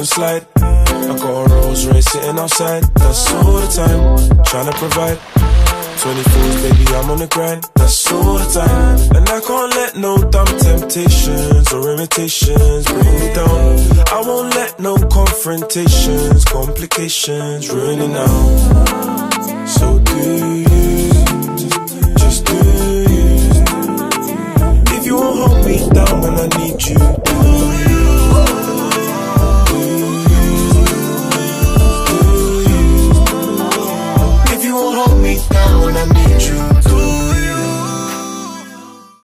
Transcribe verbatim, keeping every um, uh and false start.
slide. I got a Rolls Royce sitting outside. That's all the time, tryna provide. Twenty-fours, baby, I'm on the grind. That's all the time. And I can't let no dumb temptations or imitations bring me down. I won't let no confrontations, complications ruin it now. So do